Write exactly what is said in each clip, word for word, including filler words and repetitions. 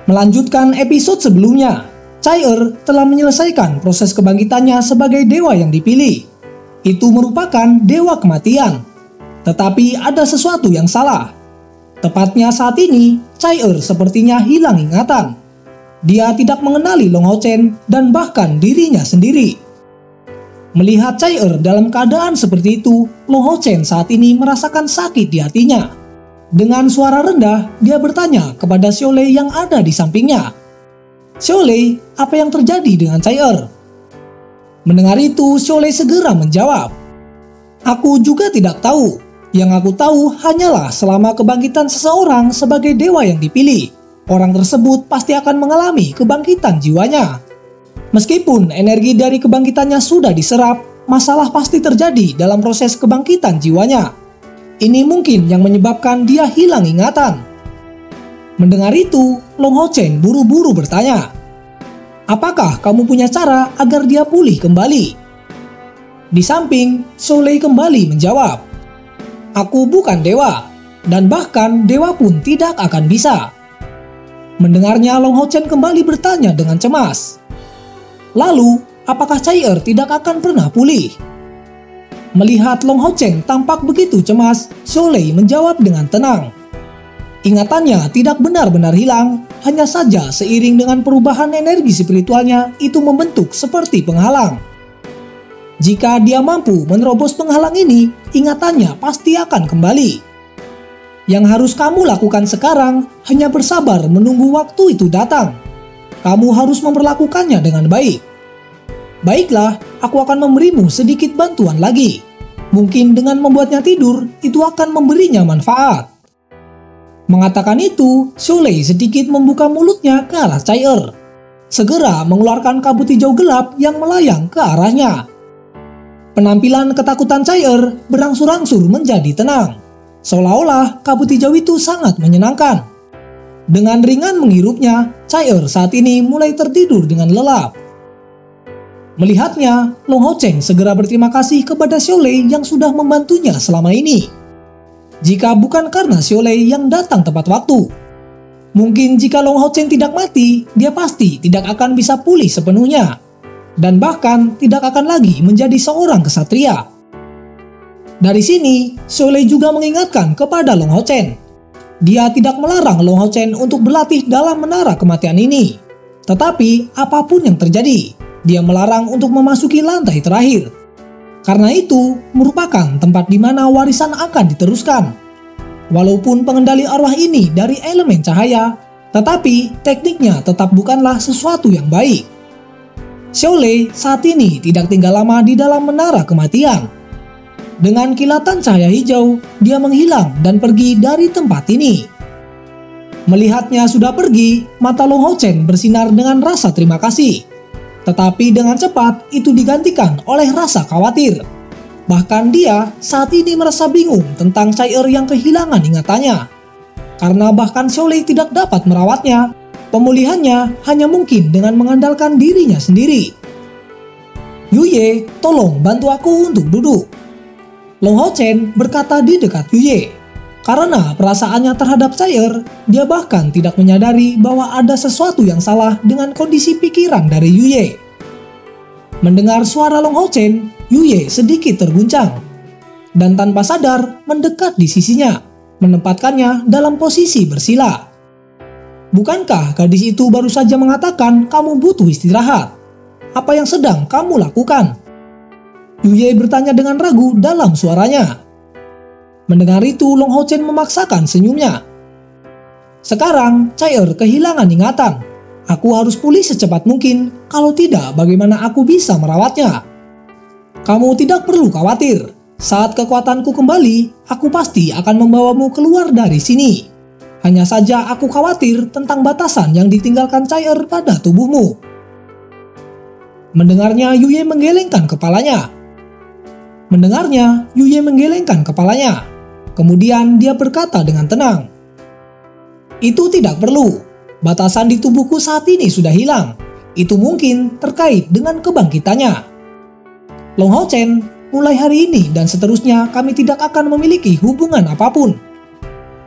Melanjutkan episode sebelumnya, Chai-Er telah menyelesaikan proses kebangkitannya sebagai dewa yang dipilih. Itu merupakan dewa kematian. Tetapi ada sesuatu yang salah. Tepatnya saat ini, Chai-Er sepertinya hilang ingatan. Dia tidak mengenali Long Hao Chen dan bahkan dirinya sendiri. Melihat Chai-Er dalam keadaan seperti itu, Long Hao Chen saat ini merasakan sakit di hatinya. Dengan suara rendah, dia bertanya kepada Xiaolei yang ada di sampingnya. "Xiaolei, apa yang terjadi dengan Chai-Er?" Mendengar itu, Xiaolei segera menjawab, "Aku juga tidak tahu. Yang aku tahu hanyalah selama kebangkitan seseorang sebagai dewa yang dipilih, orang tersebut pasti akan mengalami kebangkitan jiwanya. Meskipun energi dari kebangkitannya sudah diserap, masalah pasti terjadi dalam proses kebangkitan jiwanya. Ini mungkin yang menyebabkan dia hilang ingatan." Mendengar itu, Long Hao Chen buru-buru bertanya, "Apakah kamu punya cara agar dia pulih kembali?" Di samping, Xiaolei kembali menjawab, "Aku bukan dewa, dan bahkan dewa pun tidak akan bisa." Mendengarnya, Long Hao Chen kembali bertanya dengan cemas, "Lalu, apakah Chai-Er tidak akan pernah pulih?" Melihat Long Hao Chen tampak begitu cemas, Xiaolei menjawab dengan tenang, "Ingatannya tidak benar-benar hilang, hanya saja seiring dengan perubahan energi spiritualnya itu membentuk seperti penghalang. Jika dia mampu menerobos penghalang ini, ingatannya pasti akan kembali. Yang harus kamu lakukan sekarang hanya bersabar menunggu waktu itu datang. Kamu harus memperlakukannya dengan baik. Baiklah, aku akan memberimu sedikit bantuan lagi. Mungkin dengan membuatnya tidur, itu akan memberinya manfaat." Mengatakan itu, Xiaolei sedikit membuka mulutnya ke arah Chai-Er, segera mengeluarkan kabut hijau gelap yang melayang ke arahnya. Penampilan ketakutan Chai-Er berangsur-angsur menjadi tenang, seolah-olah kabut hijau itu sangat menyenangkan. Dengan ringan menghirupnya, Chai-Er saat ini mulai tertidur dengan lelap. Melihatnya, Long Hao Chen segera berterima kasih kepada Xiaolei yang sudah membantunya selama ini. Jika bukan karena Xiaolei yang datang tepat waktu, mungkin jika Long Hao Chen tidak mati, dia pasti tidak akan bisa pulih sepenuhnya, dan bahkan tidak akan lagi menjadi seorang kesatria. Dari sini, Xiaolei juga mengingatkan kepada Long Hao Chen. Dia tidak melarang Long Hao Chen untuk berlatih dalam menara kematian ini. Tetapi, apapun yang terjadi, dia melarang untuk memasuki lantai terakhir. Karena itu, merupakan tempat di mana warisan akan diteruskan. Walaupun pengendali arwah ini dari elemen cahaya, tetapi tekniknya tetap bukanlah sesuatu yang baik. Xiaolei saat ini tidak tinggal lama di dalam menara kematian. Dengan kilatan cahaya hijau, dia menghilang dan pergi dari tempat ini. Melihatnya sudah pergi, mata Long Hao Chen bersinar dengan rasa terima kasih. Tetapi dengan cepat itu digantikan oleh rasa khawatir. Bahkan dia saat ini merasa bingung tentang Chai-Er yang kehilangan ingatannya. Karena bahkan Xiaolei tidak dapat merawatnya, pemulihannya hanya mungkin dengan mengandalkan dirinya sendiri. "Yuye, tolong bantu aku untuk duduk." Long Hao Chen berkata di dekat Yuye. Karena perasaannya terhadap Chai-Er, dia bahkan tidak menyadari bahwa ada sesuatu yang salah dengan kondisi pikiran dari Yuye. Mendengar suara Long Hao Chen, Yuye sedikit terguncang, dan tanpa sadar mendekat di sisinya, menempatkannya dalam posisi bersila. "Bukankah gadis itu baru saja mengatakan kamu butuh istirahat? Apa yang sedang kamu lakukan?" Yuye bertanya dengan ragu dalam suaranya. Mendengar itu, Long Hao Chen memaksakan senyumnya. "Sekarang, Chai-Er kehilangan ingatan. Aku harus pulih secepat mungkin, kalau tidak bagaimana aku bisa merawatnya? Kamu tidak perlu khawatir. Saat kekuatanku kembali, aku pasti akan membawamu keluar dari sini. Hanya saja aku khawatir tentang batasan yang ditinggalkan Chai-Er pada tubuhmu." Mendengarnya, Yuye menggelengkan kepalanya. Mendengarnya, Yuye menggelengkan kepalanya. Kemudian dia berkata dengan tenang, "Itu tidak perlu. Batasan di tubuhku saat ini sudah hilang. Itu mungkin terkait dengan kebangkitannya. Long Hao Chen, mulai hari ini dan seterusnya kami tidak akan memiliki hubungan apapun."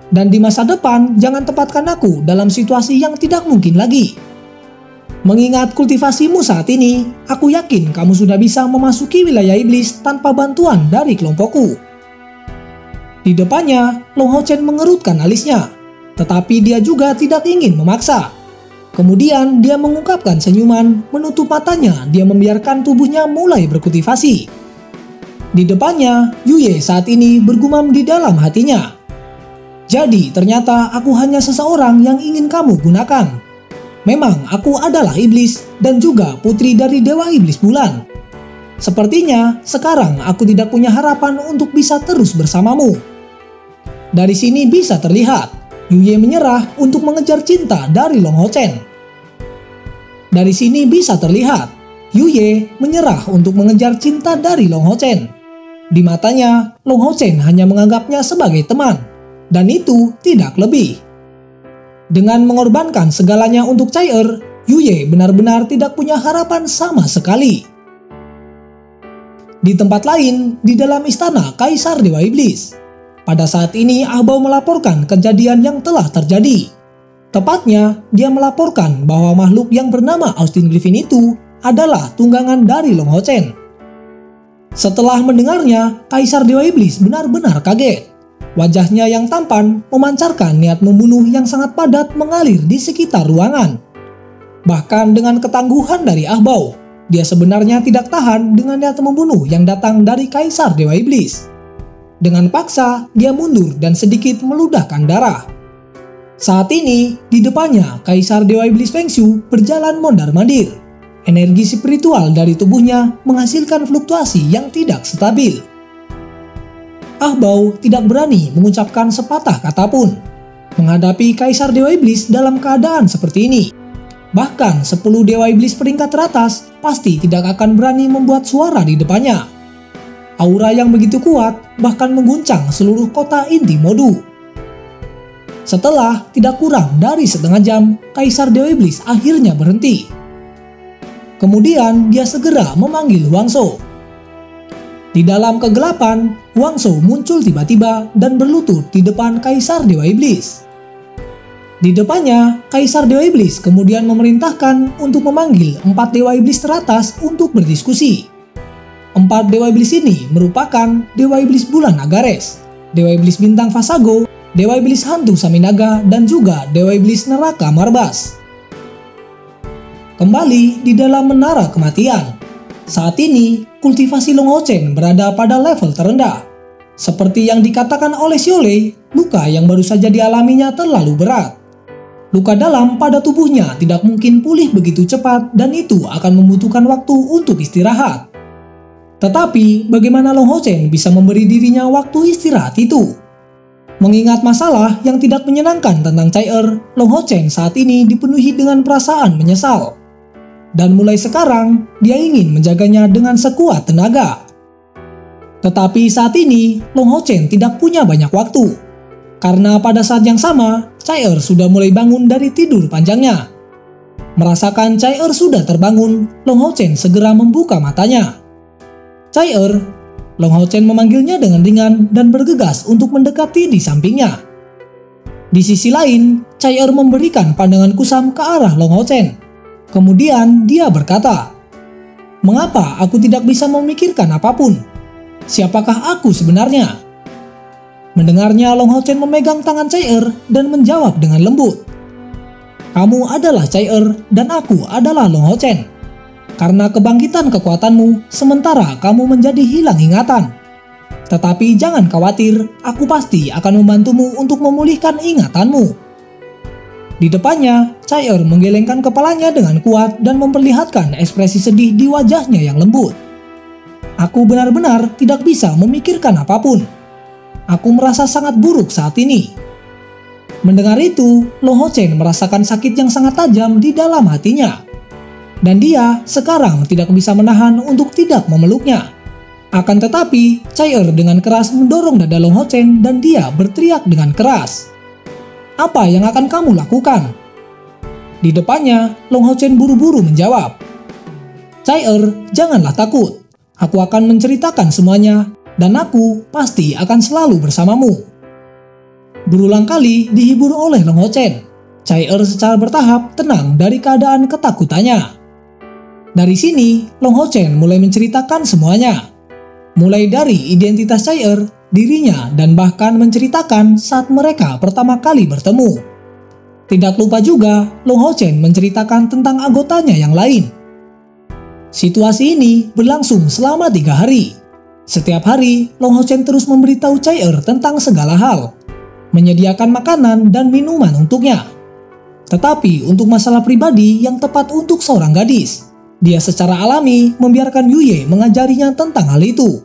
Dan di masa depan, jangan tempatkan aku dalam situasi yang tidak mungkin lagi. Mengingat kultivasimu saat ini, aku yakin kamu sudah bisa memasuki wilayah iblis tanpa bantuan dari kelompokku. Di depannya, Long Hao Chen mengerutkan alisnya, tetapi dia juga tidak ingin memaksa. Kemudian dia mengungkapkan senyuman, menutup matanya, dia membiarkan tubuhnya mulai berkultivasi. Di depannya, Yuye saat ini bergumam di dalam hatinya. Jadi ternyata aku hanya seseorang yang ingin kamu gunakan. Memang aku adalah iblis dan juga putri dari Dewa Iblis Bulan. Sepertinya sekarang aku tidak punya harapan untuk bisa terus bersamamu. Dari sini bisa terlihat, Yuye menyerah untuk mengejar cinta dari Long Hao Chen. Dari sini bisa terlihat, Yuye menyerah untuk mengejar cinta dari Long Hao Chen. Di matanya, Long Hao Chen hanya menganggapnya sebagai teman. Dan itu tidak lebih. Dengan mengorbankan segalanya untuk Chai Er, Yuye benar-benar tidak punya harapan sama sekali. Di tempat lain, di dalam istana Kaisar Dewa Iblis, pada saat ini Ah Bao melaporkan kejadian yang telah terjadi. Tepatnya, dia melaporkan bahwa makhluk yang bernama Austin Griffin itu adalah tunggangan dari Long Hao Chen. Setelah mendengarnya, Kaisar Dewa Iblis benar-benar kaget. Wajahnya yang tampan memancarkan niat membunuh yang sangat padat mengalir di sekitar ruangan. Bahkan dengan ketangguhan dari Ah Bao, dia sebenarnya tidak tahan dengan niat membunuh yang datang dari Kaisar Dewa Iblis. Dengan paksa, dia mundur dan sedikit meludahkan darah. Saat ini, di depannya Kaisar Dewa Iblis Feng Shui berjalan mondar-mandir. Energi spiritual dari tubuhnya menghasilkan fluktuasi yang tidak stabil. Ah Bao tidak berani mengucapkan sepatah kata pun menghadapi Kaisar Dewa Iblis dalam keadaan seperti ini. Bahkan sepuluh Dewa Iblis peringkat teratas pasti tidak akan berani membuat suara di depannya. Aura yang begitu kuat bahkan mengguncang seluruh kota inti Modu. Setelah tidak kurang dari setengah jam, Kaisar Dewa Iblis akhirnya berhenti. Kemudian dia segera memanggil Huang Shou. Di dalam kegelapan, Huang Shou muncul tiba-tiba dan berlutut di depan Kaisar Dewa Iblis. Di depannya, Kaisar Dewa Iblis kemudian memerintahkan untuk memanggil empat Dewa Iblis teratas untuk berdiskusi. Empat Dewa Iblis ini merupakan Dewa Iblis Bulan Agares, Dewa Iblis Bintang Vasago, Dewa Iblis Hantu Saminaga, dan juga Dewa Iblis Neraka Marbas. Kembali di dalam Menara Kematian. Saat ini, kultivasi Long Hao Chen berada pada level terendah. Seperti yang dikatakan oleh Xiaolei, luka yang baru saja dialaminya terlalu berat. Luka dalam pada tubuhnya tidak mungkin pulih begitu cepat dan itu akan membutuhkan waktu untuk istirahat. Tetapi, bagaimana Long Hao Chen bisa memberi dirinya waktu istirahat itu? Mengingat masalah yang tidak menyenangkan tentang Chai Er, Long Hao Chen saat ini dipenuhi dengan perasaan menyesal. Dan mulai sekarang, dia ingin menjaganya dengan sekuat tenaga. Tetapi saat ini, Long Hao Chen tidak punya banyak waktu. Karena pada saat yang sama, Chai Er sudah mulai bangun dari tidur panjangnya. Merasakan Chai Er sudah terbangun, Long Hao Chen segera membuka matanya. Chai Er, Long Hao Chen memanggilnya dengan ringan dan bergegas untuk mendekati di sampingnya. Di sisi lain, Chai Er memberikan pandangan kusam ke arah Long Hao Chen. Kemudian dia berkata, "Mengapa aku tidak bisa memikirkan apapun? Siapakah aku sebenarnya?" Mendengarnya, Long Hao Chen memegang tangan Chai Er dan menjawab dengan lembut, "Kamu adalah Chai Er dan aku adalah Long Hao Chen. Karena kebangkitan kekuatanmu, sementara kamu menjadi hilang ingatan. Tetapi jangan khawatir, aku pasti akan membantumu untuk memulihkan ingatanmu." Di depannya, Chai Er menggelengkan kepalanya dengan kuat dan memperlihatkan ekspresi sedih di wajahnya yang lembut. "Aku benar-benar tidak bisa memikirkan apapun. Aku merasa sangat buruk saat ini." Mendengar itu, Long Hao Chen merasakan sakit yang sangat tajam di dalam hatinya. Dan dia sekarang tidak bisa menahan untuk tidak memeluknya. Akan tetapi, Chai Er dengan keras mendorong dada Long Hao Chen dan dia berteriak dengan keras, "Apa yang akan kamu lakukan?" Di depannya, Long Hao Chen buru-buru menjawab, "Chai Er, janganlah takut. Aku akan menceritakan semuanya, dan aku pasti akan selalu bersamamu." Berulang kali dihibur oleh Long Ho Chen, Chai-er secara bertahap tenang dari keadaan ketakutannya. Dari sini, Long Ho Chen mulai menceritakan semuanya. Mulai dari identitas Chai-er, dirinya, dan bahkan menceritakan saat mereka pertama kali bertemu. Tidak lupa juga, Long Ho Chen menceritakan tentang anggotanya yang lain. Situasi ini berlangsung selama tiga hari. Setiap hari, Long Ho Chen terus memberitahu Chai-er tentang segala hal, menyediakan makanan dan minuman untuknya. Tetapi untuk masalah pribadi yang tepat untuk seorang gadis, dia secara alami membiarkan Yuye mengajarinya tentang hal itu.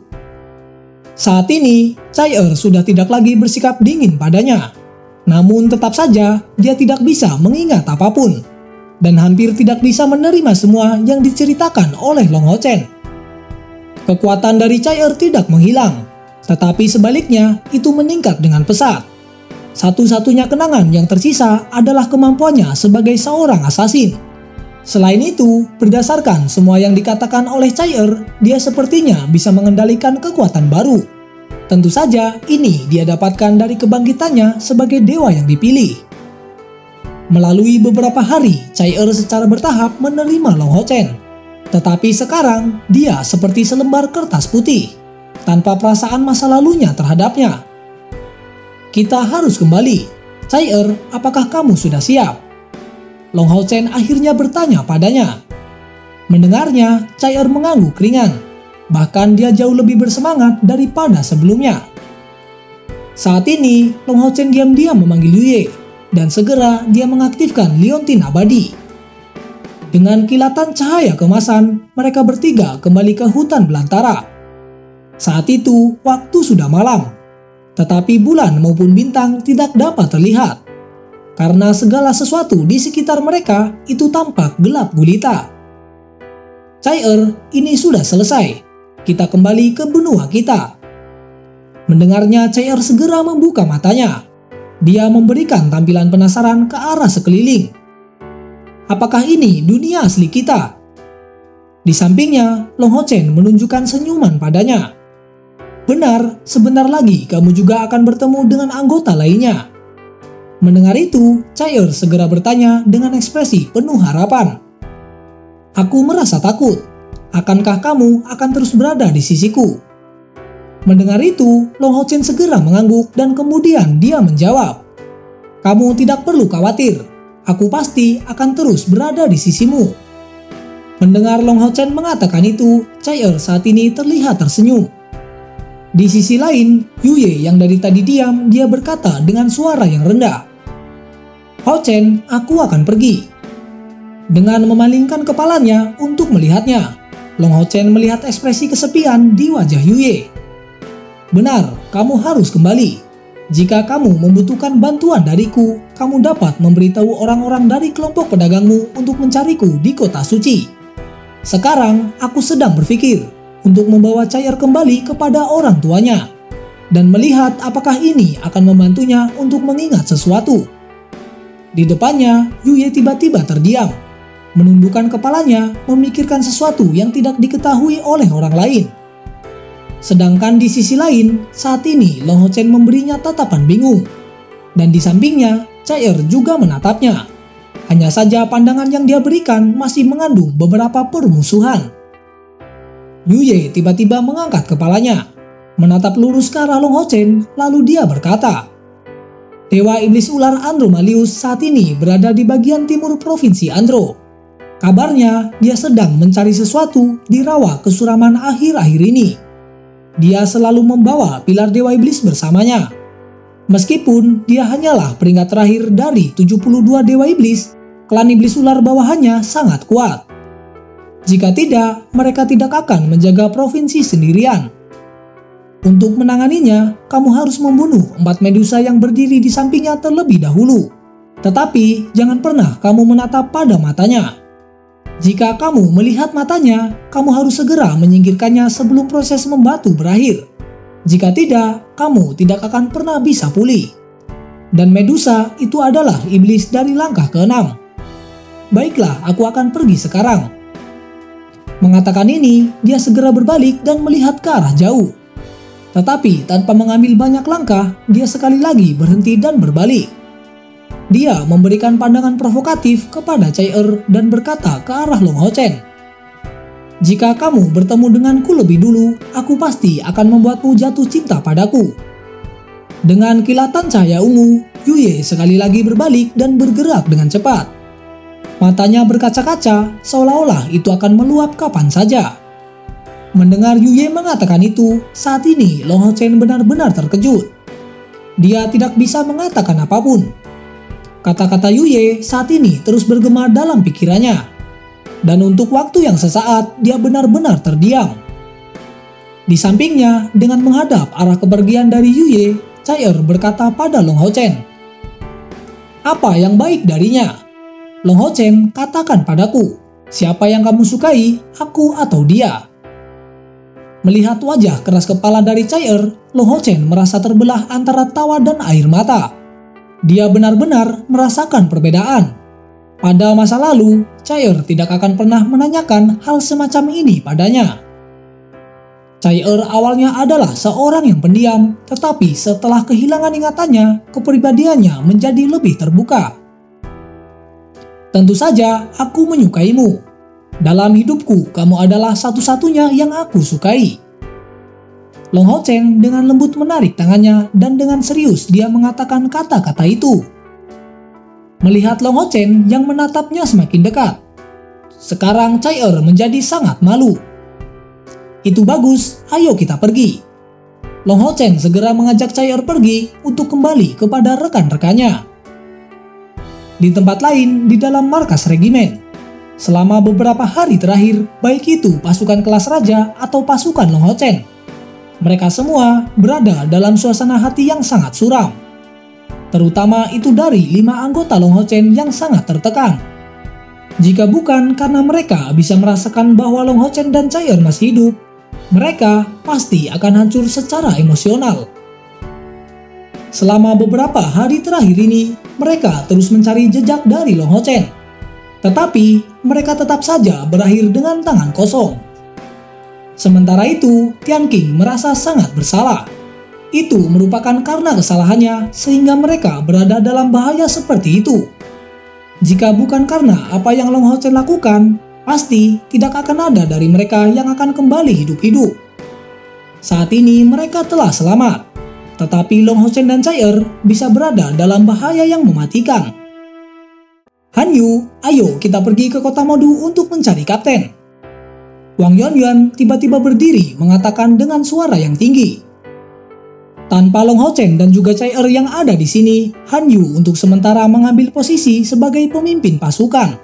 Saat ini, Chai-er sudah tidak lagi bersikap dingin padanya. Namun tetap saja, dia tidak bisa mengingat apapun. Dan hampir tidak bisa menerima semua yang diceritakan oleh Long Ho Chen. Kekuatan dari Chai-er tidak menghilang, tetapi sebaliknya itu meningkat dengan pesat. Satu-satunya kenangan yang tersisa adalah kemampuannya sebagai seorang assassin. Selain itu, berdasarkan semua yang dikatakan oleh Chai-er, dia sepertinya bisa mengendalikan kekuatan baru. Tentu saja, ini dia dapatkan dari kebangkitannya sebagai dewa yang dipilih. Melalui beberapa hari, Chai-er secara bertahap menerima Long Ho Chen. Tetapi sekarang, dia seperti selembar kertas putih, tanpa perasaan masa lalunya terhadapnya. Kita harus kembali. Chai-er, apakah kamu sudah siap? Long Ho Chen akhirnya bertanya padanya. Mendengarnya, Chai-er mengangguk ringan. Bahkan dia jauh lebih bersemangat daripada sebelumnya. Saat ini, Long Ho Chen diam-diam memanggil Yuye, dan segera dia mengaktifkan liontin abadi. Dengan kilatan cahaya kemasan, mereka bertiga kembali ke hutan belantara. Saat itu, waktu sudah malam. Tetapi bulan maupun bintang tidak dapat terlihat. Karena segala sesuatu di sekitar mereka itu tampak gelap gulita. Chai-er, ini sudah selesai. Kita kembali ke benua kita. Mendengarnya, Chai-er segera membuka matanya. Dia memberikan tampilan penasaran ke arah sekeliling. Apakah ini dunia asli kita? Di sampingnya, Long Ho Chen menunjukkan senyuman padanya. Benar, sebentar lagi kamu juga akan bertemu dengan anggota lainnya. Mendengar itu, Chai-er segera bertanya dengan ekspresi penuh harapan. Aku merasa takut. Akankah kamu akan terus berada di sisiku? Mendengar itu, Long Ho Chen segera mengangguk dan kemudian dia menjawab. Kamu tidak perlu khawatir. Aku pasti akan terus berada di sisimu. Mendengar Long Ho Chen mengatakan itu, Chai-er saat ini terlihat tersenyum. Di sisi lain, Yuye yang dari tadi diam, dia berkata dengan suara yang rendah. Ho Chen, aku akan pergi. Dengan memalingkan kepalanya untuk melihatnya, Long Ho Chen melihat ekspresi kesepian di wajah Yuye. Benar, kamu harus kembali. Jika kamu membutuhkan bantuan dariku, kamu dapat memberitahu orang-orang dari kelompok pedagangmu untuk mencariku di kota suci. Sekarang, aku sedang berpikir untuk membawa Chai-er kembali kepada orang tuanya dan melihat apakah ini akan membantunya untuk mengingat sesuatu. Di depannya, Yuye tiba-tiba terdiam, menundukkan kepalanya memikirkan sesuatu yang tidak diketahui oleh orang lain. Sedangkan di sisi lain, saat ini Long Ho Chen memberinya tatapan bingung. Dan di sampingnya, Chai-er juga menatapnya. Hanya saja pandangan yang dia berikan masih mengandung beberapa permusuhan. Yuye tiba-tiba mengangkat kepalanya, menatap lurus ke arah Long Ho Chen, lalu dia berkata, Dewa Iblis Ular Andromalius saat ini berada di bagian timur Provinsi Andro. Kabarnya, dia sedang mencari sesuatu di rawa kesuraman akhir-akhir ini. Dia selalu membawa pilar Dewa Iblis bersamanya. Meskipun dia hanyalah peringkat terakhir dari tujuh puluh dua Dewa Iblis, klan Iblis Ular bawahannya sangat kuat. Jika tidak, mereka tidak akan menjaga provinsi sendirian. Untuk menanganinya, kamu harus membunuh empat Medusa yang berdiri di sampingnya terlebih dahulu. Tetapi, jangan pernah kamu menatap pada matanya. Jika kamu melihat matanya, kamu harus segera menyingkirkannya sebelum proses membatu berakhir. Jika tidak, kamu tidak akan pernah bisa pulih. Dan Medusa itu adalah iblis dari langkah keenam. Baiklah, aku akan pergi sekarang. Mengatakan ini, dia segera berbalik dan melihat ke arah jauh. Tetapi tanpa mengambil banyak langkah, dia sekali lagi berhenti dan berbalik. Dia memberikan pandangan provokatif kepada Chai-er dan berkata ke arah Long Ho Chen, "Jika kamu bertemu denganku lebih dulu, aku pasti akan membuatmu jatuh cinta padaku." Dengan kilatan cahaya ungu, Yuye sekali lagi berbalik dan bergerak dengan cepat. Matanya berkaca-kaca, seolah-olah itu akan meluap kapan saja. Mendengar Yuye mengatakan itu, saat ini Long Ho Chen benar-benar terkejut. Dia tidak bisa mengatakan apapun. Kata-kata Yuye saat ini terus bergema dalam pikirannya. Dan untuk waktu yang sesaat, dia benar-benar terdiam. Di sampingnya, dengan menghadap arah kepergian dari Yuye, Chai-er berkata pada Long Ho Chen, "Apa yang baik darinya? Long Ho Chen, katakan padaku, siapa yang kamu sukai, aku atau dia?" Melihat wajah keras kepala dari Chai-er, Long Ho Chen merasa terbelah antara tawa dan air mata. Dia benar-benar merasakan perbedaan. Pada masa lalu, Chai-er tidak akan pernah menanyakan hal semacam ini padanya. Chai-er awalnya adalah seorang yang pendiam, tetapi setelah kehilangan ingatannya, kepribadiannya menjadi lebih terbuka. "Tentu saja aku menyukaimu. Dalam hidupku, kamu adalah satu-satunya yang aku sukai." Long Ho Chen dengan lembut menarik tangannya dan dengan serius dia mengatakan kata-kata itu. Melihat Long Ho Chen yang menatapnya semakin dekat, sekarang Chai-er menjadi sangat malu. "Itu bagus, ayo kita pergi." Long Ho Chen segera mengajak Chai-er pergi untuk kembali kepada rekan-rekannya. Di tempat lain, di dalam markas regimen, selama beberapa hari terakhir, baik itu pasukan kelas raja atau pasukan Long Ho Chen, mereka semua berada dalam suasana hati yang sangat suram. Terutama itu dari lima anggota Long Ho Chen yang sangat tertekan. Jika bukan karena mereka bisa merasakan bahwa Long Ho Chen dan Chai-er masih hidup, mereka pasti akan hancur secara emosional. Selama beberapa hari terakhir ini, mereka terus mencari jejak dari Long Ho Chen. Tetapi mereka tetap saja berakhir dengan tangan kosong. Sementara itu, Tian Qing merasa sangat bersalah. Itu merupakan karena kesalahannya sehingga mereka berada dalam bahaya seperti itu. Jika bukan karena apa yang Long Ho Chen lakukan, pasti tidak akan ada dari mereka yang akan kembali hidup-hidup. Saat ini mereka telah selamat, tetapi Long Ho Chen dan Chai-er bisa berada dalam bahaya yang mematikan. "Han Yu, ayo kita pergi ke kota Modu untuk mencari kapten." Wang Yuanyuan tiba-tiba berdiri mengatakan dengan suara yang tinggi. Tanpa Long Ho Chen dan juga Chai-er yang ada di sini, Han Yu untuk sementara mengambil posisi sebagai pemimpin pasukan.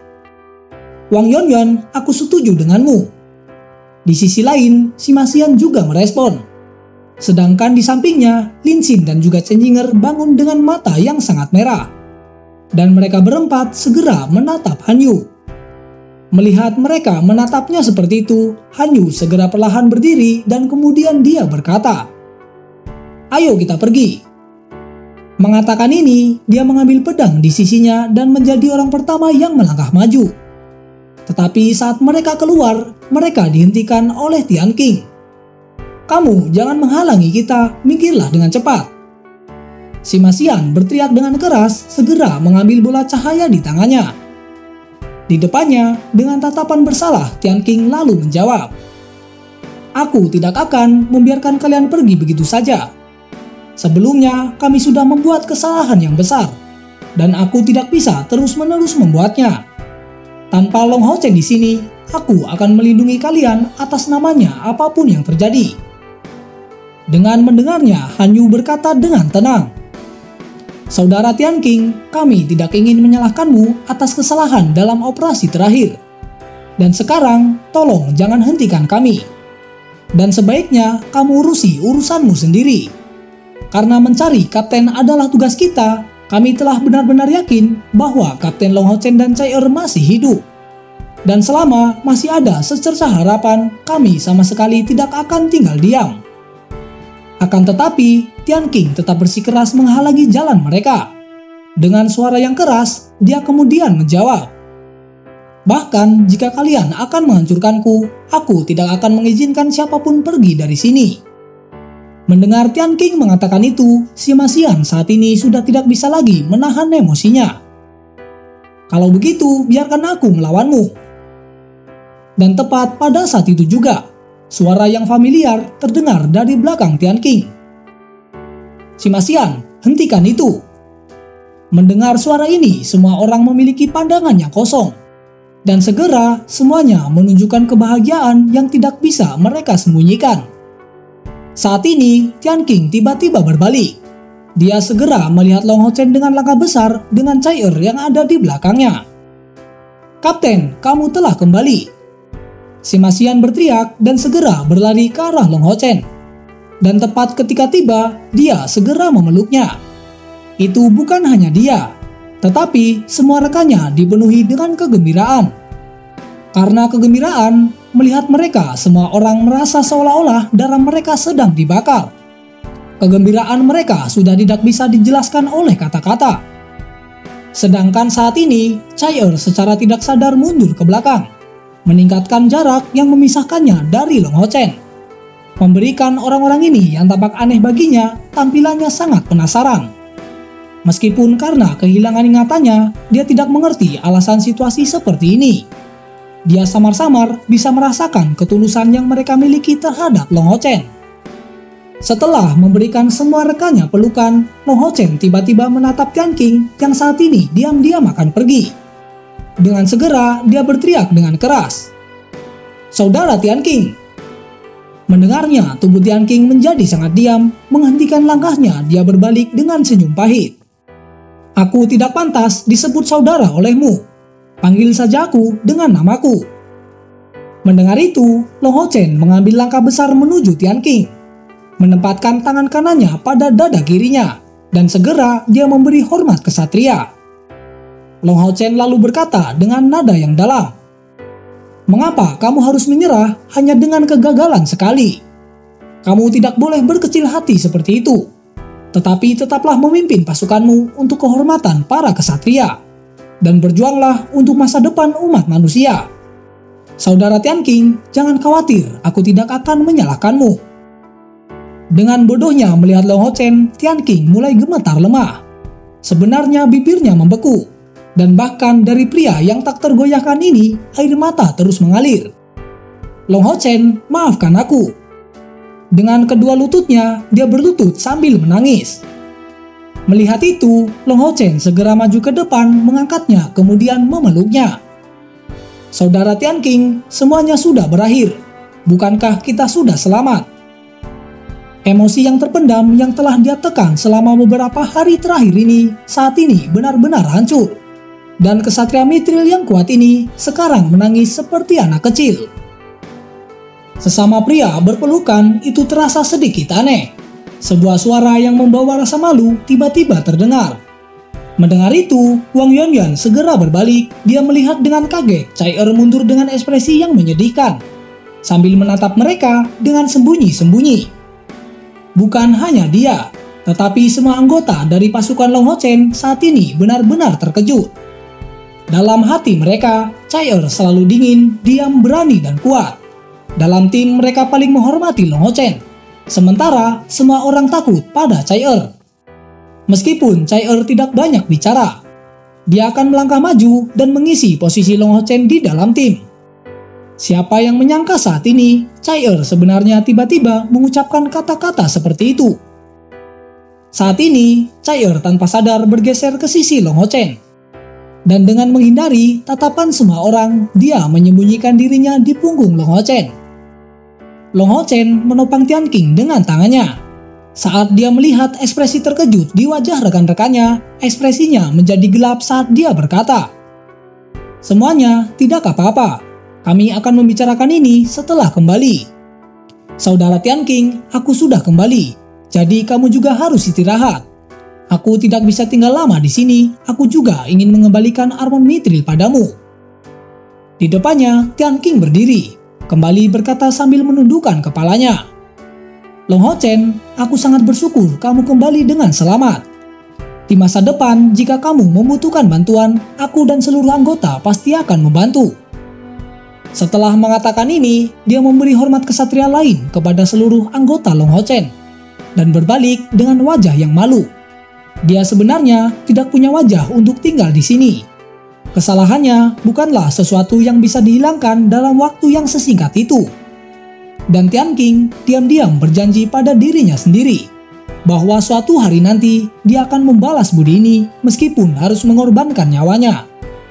"Wang Yuanyuan, aku setuju denganmu." Di sisi lain, Sima Xian juga merespon. Sedangkan di sampingnya, Lin Xin dan juga Chen Yinger bangun dengan mata yang sangat merah. Dan mereka berempat segera menatap Han Yu. Melihat mereka menatapnya seperti itu, Han Yu segera perlahan berdiri dan kemudian dia berkata, "Ayo kita pergi." Mengatakan ini, dia mengambil pedang di sisinya dan menjadi orang pertama yang melangkah maju. Tetapi saat mereka keluar, mereka dihentikan oleh Tian Qing. "Kamu jangan menghalangi kita, minggirlah dengan cepat." Sima Xian berteriak dengan keras, segera mengambil bola cahaya di tangannya. Di depannya, dengan tatapan bersalah, Tian Qing lalu menjawab, "Aku tidak akan membiarkan kalian pergi begitu saja. Sebelumnya, kami sudah membuat kesalahan yang besar, dan aku tidak bisa terus-menerus membuatnya. Tanpa Long Ho Chen di sini, aku akan melindungi kalian atas namanya apapun yang terjadi." Dengan mendengarnya, Han Yu berkata dengan tenang, "Saudara Tian Qing, kami tidak ingin menyalahkanmu atas kesalahan dalam operasi terakhir. Dan sekarang, tolong jangan hentikan kami. Dan sebaiknya kamu urusi urusanmu sendiri. Karena mencari kapten adalah tugas kita, kami telah benar-benar yakin bahwa Kapten Long Ho Chen dan Chai-er masih hidup. Dan selama masih ada secercah harapan, kami sama sekali tidak akan tinggal diam." Akan tetapi, Tian Qing tetap bersikeras menghalangi jalan mereka. Dengan suara yang keras, dia kemudian menjawab, "Bahkan jika kalian akan menghancurkanku, aku tidak akan mengizinkan siapapun pergi dari sini." Mendengar Tian Qing mengatakan itu, Sima Xian saat ini sudah tidak bisa lagi menahan emosinya. "Kalau begitu, biarkan aku melawanmu." Dan tepat pada saat itu juga, suara yang familiar terdengar dari belakang Tian Qing. "Sima Xian, hentikan itu." Mendengar suara ini, semua orang memiliki pandangan yang kosong. Dan segera semuanya menunjukkan kebahagiaan yang tidak bisa mereka sembunyikan. Saat ini, Tian Qing tiba-tiba berbalik. Dia segera melihat Long Ho Chen dengan langkah besar dengan Cai Er yang ada di belakangnya. "Kapten, kamu telah kembali." Sima Xian berteriak dan segera berlari ke arah Long Ho Chen. Dan tepat ketika tiba, dia segera memeluknya. Itu bukan hanya dia, tetapi semua rekannya dipenuhi dengan kegembiraan. Karena kegembiraan, melihat mereka, semua orang merasa seolah-olah darah mereka sedang dibakar. Kegembiraan mereka sudah tidak bisa dijelaskan oleh kata-kata. Sedangkan saat ini, Cai Er secara tidak sadar mundur ke belakang, meningkatkan jarak yang memisahkannya dari Long Ho Chen. Memberikan orang-orang ini yang tampak aneh baginya, tampilannya sangat penasaran. Meskipun karena kehilangan ingatannya, dia tidak mengerti alasan situasi seperti ini. Dia samar-samar bisa merasakan ketulusan yang mereka miliki terhadap Long Ho Chen. Setelah memberikan semua rekannya pelukan, Long Ho Chen tiba-tiba menatap Tian Qing yang saat ini diam-diam akan pergi. Dengan segera, dia berteriak dengan keras, "Saudara Tian Qing!" Mendengarnya, tubuh Tian Qing menjadi sangat diam, menghentikan langkahnya, dia berbalik dengan senyum pahit. "Aku tidak pantas disebut saudara olehmu. Panggil saja aku dengan namaku." Mendengar itu, Long Ho Chen mengambil langkah besar menuju Tian Qing, menempatkan tangan kanannya pada dada kirinya, dan segera dia memberi hormat kesatria. Long Ho Chen lalu berkata dengan nada yang dalam, "Mengapa kamu harus menyerah hanya dengan kegagalan sekali? Kamu tidak boleh berkecil hati seperti itu, tetapi tetaplah memimpin pasukanmu untuk kehormatan para kesatria, dan berjuanglah untuk masa depan umat manusia. Saudara Tian Qing, jangan khawatir, aku tidak akan menyalahkanmu." Dengan bodohnya melihat Long Ho Chen, Tian Qing mulai gemetar lemah. Sebenarnya bibirnya membeku, dan bahkan dari pria yang tak tergoyahkan ini, air mata terus mengalir. "Long Ho Chen, maafkan aku." Dengan kedua lututnya, dia berlutut sambil menangis. Melihat itu, Long Ho Chen segera maju ke depan, mengangkatnya, kemudian memeluknya. "Saudara Tian Qing, semuanya sudah berakhir. Bukankah kita sudah selamat?" Emosi yang terpendam yang telah dia tekan selama beberapa hari terakhir ini, saat ini benar-benar hancur. Dan kesatria Mithril yang kuat ini sekarang menangis seperti anak kecil. Sesama pria berpelukan itu terasa sedikit aneh. Sebuah suara yang membawa rasa malu tiba-tiba terdengar. Mendengar itu, Wang Yuanyuan segera berbalik. Dia melihat dengan kaget Cai Er mundur dengan ekspresi yang menyedihkan, sambil menatap mereka dengan sembunyi-sembunyi. Bukan hanya dia, tetapi semua anggota dari pasukan Long Ho Chen saat ini benar-benar terkejut. Dalam hati mereka, Cai Er selalu dingin, diam, berani, dan kuat. Dalam tim mereka paling menghormati Long Ho Chen, sementara semua orang takut pada Cai Er. Meskipun Cai Er tidak banyak bicara, dia akan melangkah maju dan mengisi posisi Long Ho Chen di dalam tim. Siapa yang menyangka saat ini, Cai Er sebenarnya tiba-tiba mengucapkan kata-kata seperti itu. Saat ini, Cai Er tanpa sadar bergeser ke sisi Long Ho Chen. Dan dengan menghindari tatapan semua orang, dia menyembunyikan dirinya di punggung Long Ho Chen. Long Ho Chen menopang Tian Qing dengan tangannya. Saat dia melihat ekspresi terkejut di wajah rekan-rekannya, ekspresinya menjadi gelap saat dia berkata, "Semuanya tidak apa-apa. Kami akan membicarakan ini setelah kembali. Saudara Tian Qing, aku sudah kembali, jadi kamu juga harus istirahat. Aku tidak bisa tinggal lama di sini, aku juga ingin mengembalikan armor Mithril padamu." Di depannya, Tian Qing berdiri, kembali berkata sambil menundukkan kepalanya, "Long Ho Chen, aku sangat bersyukur kamu kembali dengan selamat. Di masa depan, jika kamu membutuhkan bantuan, aku dan seluruh anggota pasti akan membantu." Setelah mengatakan ini, dia memberi hormat kesatria lain kepada seluruh anggota Long Ho Chen. dan berbalik dengan wajah yang malu. Dia sebenarnya tidak punya wajah untuk tinggal di sini. Kesalahannya bukanlah sesuatu yang bisa dihilangkan dalam waktu yang sesingkat itu. Dan Tian Qing diam-diam berjanji pada dirinya sendiri bahwa suatu hari nanti dia akan membalas budi ini meskipun harus mengorbankan nyawanya.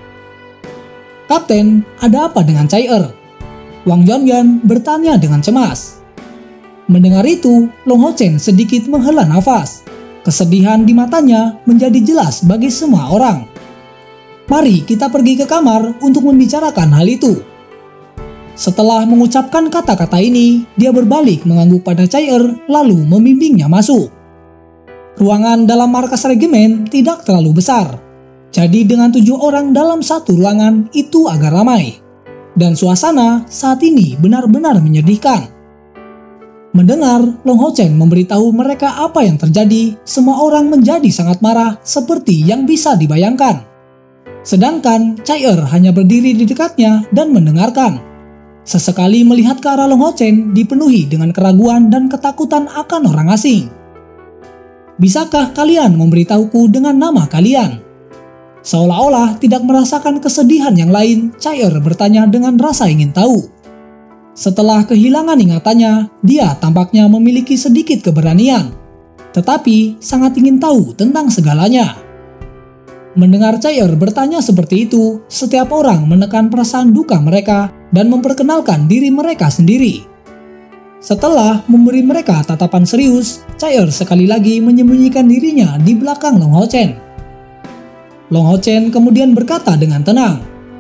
"Kapten, ada apa dengan Chai Er?" Wang Yuanyan bertanya dengan cemas. Mendengar itu, Long Ho Chen sedikit menghela nafas. Kesedihan di matanya menjadi jelas bagi semua orang. "Mari kita pergi ke kamar untuk membicarakan hal itu." Setelah mengucapkan kata-kata ini, dia berbalik mengangguk pada Chai Er lalu membimbingnya masuk. Ruangan dalam markas regimen tidak terlalu besar. Jadi dengan tujuh orang dalam satu ruangan itu agak ramai. Dan suasana saat ini benar-benar menyedihkan. Mendengar Long Ho Chen memberitahu mereka apa yang terjadi, semua orang menjadi sangat marah seperti yang bisa dibayangkan. Sedangkan Chai Er hanya berdiri di dekatnya dan mendengarkan. Sesekali melihat ke arah Long Ho Chen dipenuhi dengan keraguan dan ketakutan akan orang asing. "Bisakah kalian memberitahuku dengan nama kalian?" Seolah-olah tidak merasakan kesedihan yang lain, Chai Er bertanya dengan rasa ingin tahu. Setelah kehilangan ingatannya, dia tampaknya memiliki sedikit keberanian, tetapi sangat ingin tahu tentang segalanya. Mendengar Chai Er bertanya seperti itu, setiap orang menekan perasaan duka mereka dan memperkenalkan diri mereka sendiri. Setelah memberi mereka tatapan serius, Chai Er sekali lagi menyembunyikan dirinya di belakang Long Ho Chen. Long Ho Chen kemudian berkata dengan tenang,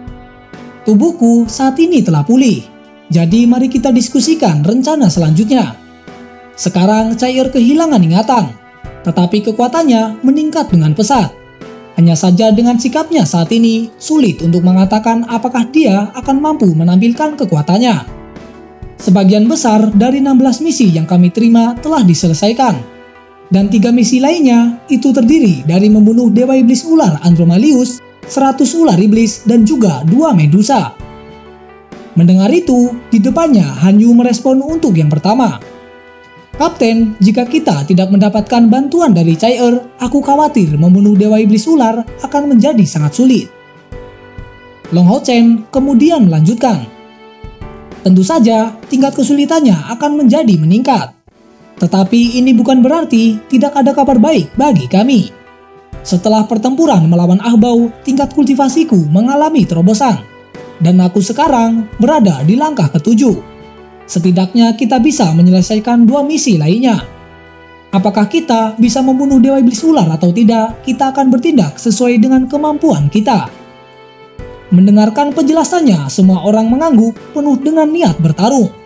"Tubuhku saat ini telah pulih. Jadi mari kita diskusikan rencana selanjutnya." Sekarang Chai Er kehilangan ingatan, tetapi kekuatannya meningkat dengan pesat. Hanya saja dengan sikapnya saat ini, sulit untuk mengatakan apakah dia akan mampu menampilkan kekuatannya. Sebagian besar dari enam belas misi yang kami terima telah diselesaikan. Dan tiga misi lainnya itu terdiri dari membunuh Dewa Iblis Ular Andromalius, seratus ular iblis, dan juga dua Medusa. Mendengar itu, di depannya Han Yu merespon untuk yang pertama. "Kapten, jika kita tidak mendapatkan bantuan dari Chai Er, aku khawatir membunuh Dewa Iblis Ular akan menjadi sangat sulit." Long Ho Chen kemudian melanjutkan, "Tentu saja tingkat kesulitannya akan menjadi meningkat. Tetapi ini bukan berarti tidak ada kabar baik bagi kami. Setelah pertempuran melawan Ahbau, tingkat kultivasiku mengalami terobosan. Dan aku sekarang berada di langkah ketujuh. Setidaknya kita bisa menyelesaikan dua misi lainnya. Apakah kita bisa membunuh Dewa Iblis Ular atau tidak, kita akan bertindak sesuai dengan kemampuan kita." Mendengarkan penjelasannya, semua orang mengangguk penuh dengan niat bertarung.